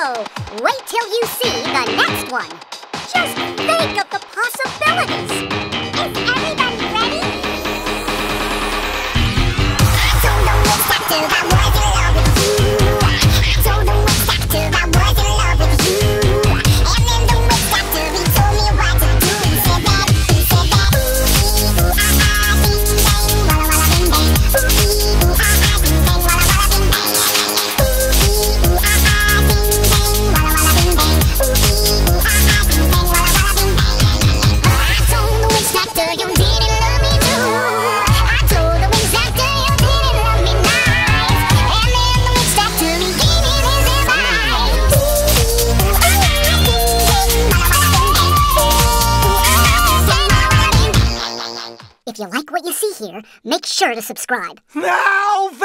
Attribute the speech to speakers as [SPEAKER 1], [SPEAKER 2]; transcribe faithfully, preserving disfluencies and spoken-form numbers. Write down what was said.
[SPEAKER 1] So, wait till you see the next one. Just think of the possibilities. Is everybody ready? I told the witch doctor I was in love with you. I told the witch doctor I was in love with you. And then the witch doctor, he told me what to do. He said that, he said that, ooh, ooh, ah, ah, bing, bang, walla, walla, bing, bang. Ooh, ooh, ah, ah, bing, bang, walla, walla, bing, bang. Ooh, ooh, ah, ah, bing, bang, walla, walla, bing, bang. Ooh, ooh, ah, ah, bing, bang, walla, walla, bing, bang. I told the witch doctor you didn't love me too. I told the witch doctor you didn't love me nice. And then the witch doctor, he gave me his advice. Ooh, ooh, ah, ah, bing, bang, walla, walla, bing, bang. Ooh, ooh, ah, ah, bing, walla, walla, bing, bang. If you like what you see here, make sure to subscribe.
[SPEAKER 2] Alvin!